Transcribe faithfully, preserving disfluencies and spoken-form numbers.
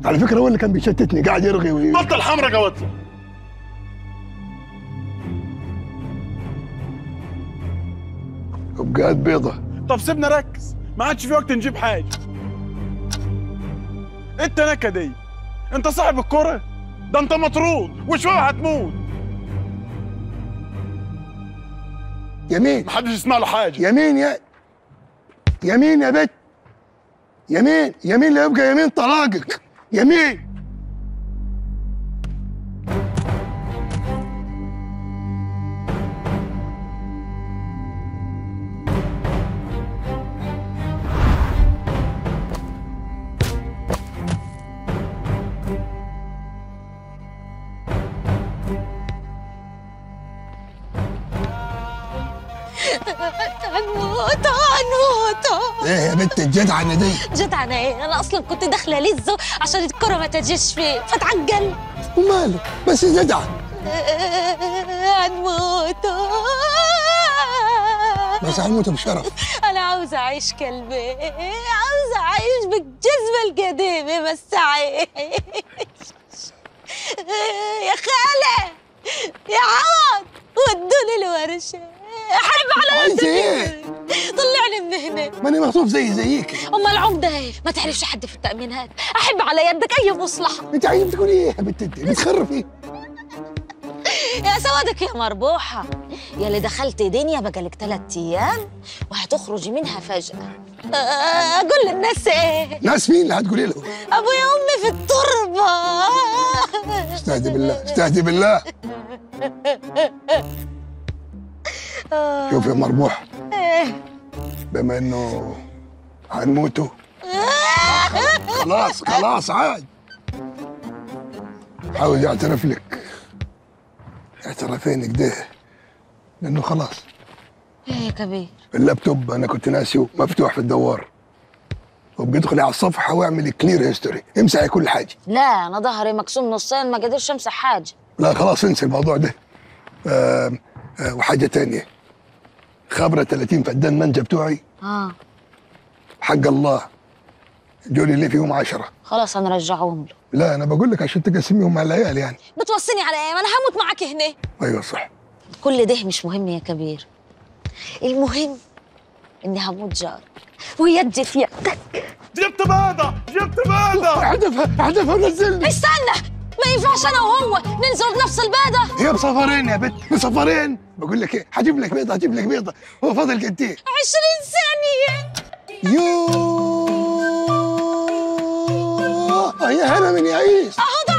على فكره هو اللي كان بيشتتني، قاعد يرغي وي... بطل حمرا قوتلي. وبقات بيضه. طب سيبنا ركز، ما عادش في وقت نجيب حاجه. انت نكدي، انت صاحب الكرة، ده انت مطرود وشويه هتموت. يمين محدش يسمع له حاجه. يمين يا يمين يا بت، يمين يمين، لا يبقى يمين طلاقك. يمين. هنموت هنموت. ايه يا بنت الجدعنه دي؟ جدعنة ايه؟ انا اصلا كنت داخله لزه عشان الكره ما تجيش فيه فتعجل. ومالك بس جدعه. هنموت. بس هنموت بشرف. انا عاوزه اعيش كلبي، عاوزه اعيش بالجزمه القديمه بس اعيش. يا خاله يا عوض ودوني الورشه. احب على عايزه ايه؟ طلعني من هنا. ماني مخطوف زي زيك. امال العمده ايه؟ ما تعرفش حد في التامينات. احب على يدك اي مصلحه. انت عايزه تقولي ايه يا بنت؟ انت بتخرفي. يا سوادك يا مربوحه، يا اللي دخلت دنيا بقالك ثلاث ايام وهتخرجي منها فجاه. اقول للناس ايه؟ ناس مين اللي هتقولي لهم؟ ابويا وامي في التربه. استهدي بالله استهدي بالله. شوف يا مربوح، بما انه هنموتوا خلاص خلاص عاد، حاول يعترف لك اعترافين كده، لانه خلاص. ايه يا كبير؟ اللابتوب انا كنت ناسيه مفتوح في الدوار، وبيدخلي على الصفحه واعمل كلير هيستوري، امسحي كل حاجه. لا انا ظهري مكسوم نصين ما قدرش امسح حاجه. لا خلاص انسى الموضوع ده. آه آه وحاجه تانية، خبره ثلاثين فدان منجا بتوعي اه حق الله جولي لي فيهم عشرة. خلاص هنرجعهم له. لا انا بقول لك عشان تقسميهم مع العيال يعني. بتوصيني على ايه؟ ما انا هموت معاك هنا. ايوه صح. كل ده مش مهم يا كبير، المهم اني هموت جارك ويدي في يدك. جبت بيضة جبت بيضة. احذفها احذفها ونزلني. استنى، ما ينفعش انا وهو ننزل بنفس البيضة. هي بصفرين يا بنت بصفرين. بقول لك ايه، هجيب لك بيضه هجيب لك بيضه، هو فاضل قد ايه؟ عشرين ثانية. يوه يا هنا من يعيش. اهو